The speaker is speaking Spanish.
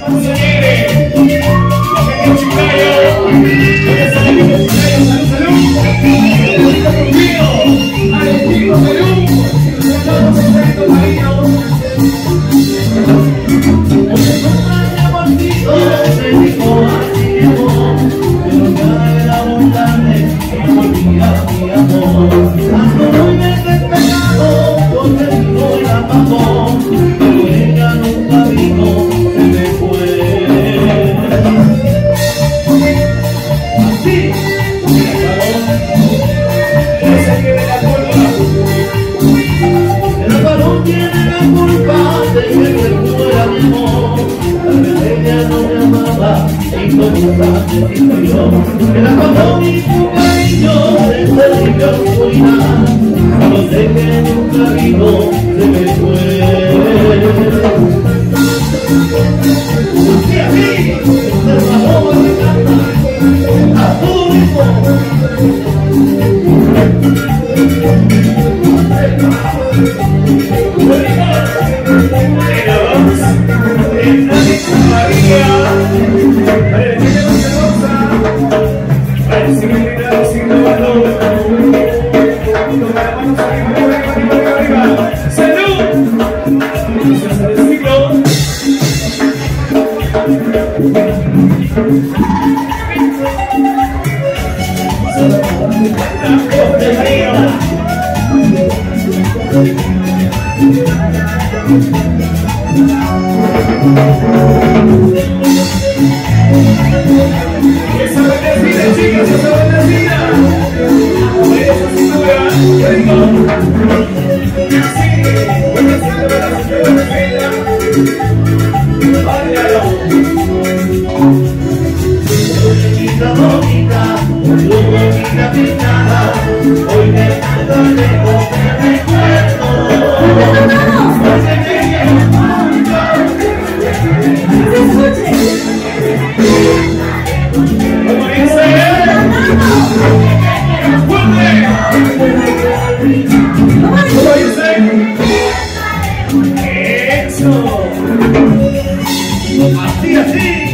Era cuando mi cariño desde la oscuridad, no sé que nunca vino, se me fue. Así, así, el favor me canta a tu ritmo. Esa bendecida, chicas, esa bendecida. Esa cintura, ritmo. Así, bendecida. Báilalo. Bonita, bonita, bonita pintada. Hoy me canto lejos de recuerdo. Eso. Así, así.